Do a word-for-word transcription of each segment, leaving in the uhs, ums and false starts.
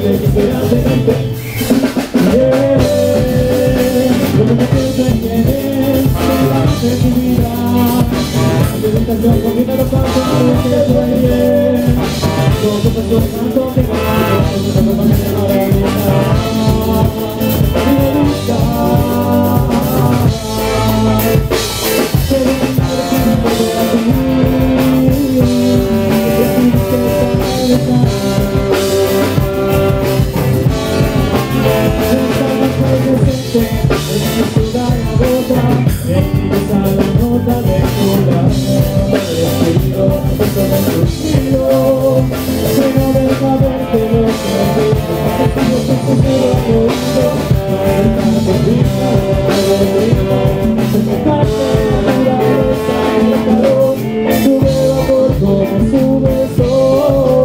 de que sea tenerte. Lo que me pienso en quién es, que la hace tu vida. Meditación con dinero tanto, no te soy bien. Todo tu pasión tanto que ganas, todo tu pasión que ganas la vida. Me gusta. Pero mi madre quiere volver a ti. Y así que está presente. En mi ciudad la bota, empieza la nota de corazón. Respiro, beso de tu estilo, lleno de saberte lo que digo. Contigo se sucede al oído, no hay tanto ritmo, no hay ritmo. Se me parte la naturaleza y el calor, sube vapor como sube el sol.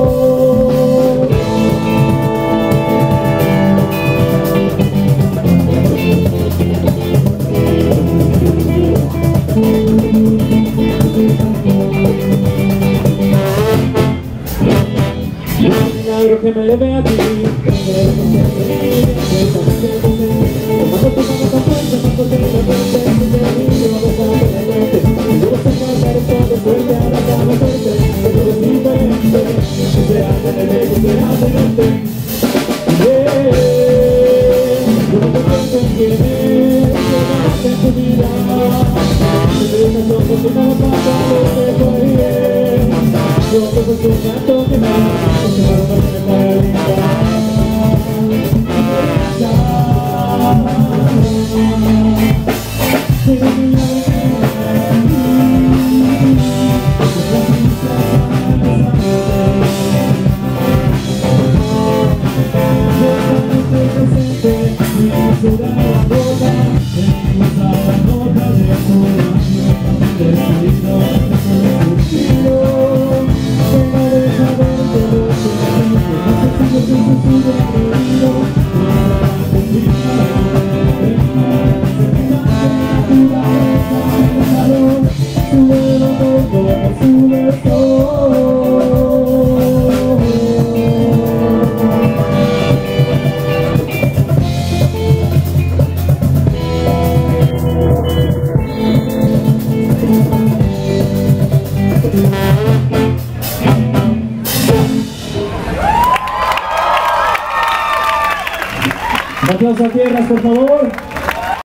Milagro que me eleve a ti, que me eleve cuando tu mano tan fuerte, cuando te repente, que te río, a besarte de frente. Y luego se cantar esto de suerte, abrazarme fuerte, que tú eres diferente, que sea tenerte, que sea tenerte. Yo no te pienso en quién es, que nace en tu vida. Que te deseo porque no lo pasa, porque estoy bien. Yo te soy un gato que me hace, que me hace que me linda. Pero mi Un aplauso a tierras, por favor.